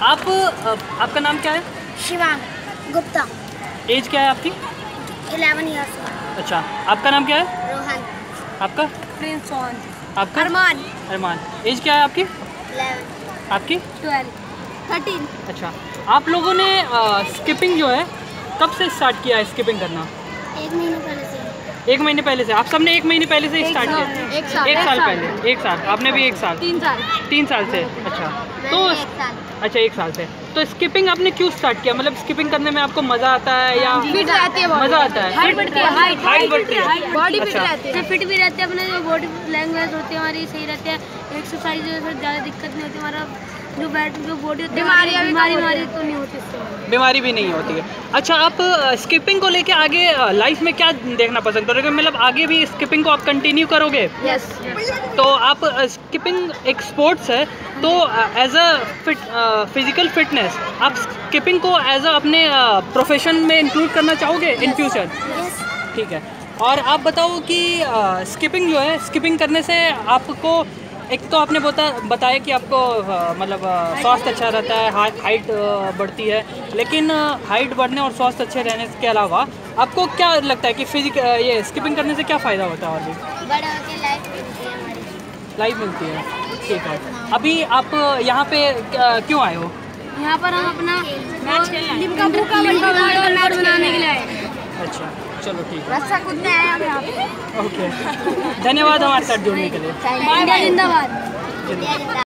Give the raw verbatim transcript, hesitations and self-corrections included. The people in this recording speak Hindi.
आप आपका नाम क्या है? शिवांग गुप्ता। एज क्या है आपकी? Eleven years. अच्छा, आपका नाम क्या है? रोहन। आपका? प्रिंस। आपका? अरमान। अरमान। एज क्या है आपकी? इलेवन। आपकी? ट्वेल्व। थर्टीन। अच्छा, आप लोगों ने स्किपिंग जो है कब से स्टार्ट किया है स्किपिंग करना? एक महीने पहले से। एक महीने पहले से? आप सब ने एक महीने पहले से स्टार्ट किया? एक साल। एक साल पहले। एक साल। आपने भी एक साल? तीन साल। तीन साल से। अच्छा, तो एक साल। अच्छा एक साल से। तो स्किपिंग आपने क्यों स्टार्ट किया? मतलब स्किपिंग करने में आपको मज़ा आता है या फिट रहती है? मज़ा आता है? हाइट बढ़ती है। हाइट हाइट बढ़ती है। बॉडी फिट अच्छा। रहती है। फिट भी रहते हैं, अपने जो बॉडी लैंग्वेज होती है हमारी सही रहती है। एक्सरसाइज से ज़्यादा दिक्कत नहीं होती। हमारा जो बैठ जो बॉडी होती है बीमारी बीमारी तो नहीं होती इससे। बीमारी भी नहीं होती है। अच्छा, आप स्किपिंग को लेके आगे लाइफ में क्या देखना पसंद करोगे? मतलब आगे भी स्किपिंग को आप कंटिन्यू करोगे? यस। तो आप स्किपिंग एक स्पोर्ट्स है, तो as a fit physical fitness आप स्किपिंग को एज अ अपने प्रोफेशन में इंक्लूड करना चाहोगे इन फ्यूचर? ठीक है। और आप बताओ कि स्किपिंग जो है, स्किपिंग करने से आपको एक तो आपने बता बताया कि आपको uh, मतलब uh, स्वास्थ्य अच्छा रहता है, हा, हाइट uh, बढ़ती है, लेकिन हाइट uh, बढ़ने और स्वास्थ्य अच्छे रहने के अलावा आपको क्या लगता है कि फिजिक uh, ये स्किपिंग करने से क्या फ़ायदा होता है? और भी बड़ा होकर लाइफ मिलती है हमारी। लाइफ मिलती है। ठीक है। अभी आप यहाँ पे uh, क्यों आए हो? यहाँ पर हम अपना लिम्का बुका मैच बनाने के लिए आए। अच्छा, चलो ठीक है। रस्सा कूदने आए हम यहाँ पे। ओके, धन्यवाद हमारे साथ जुड़ने के लिए। इंडिया जिंदाबाद।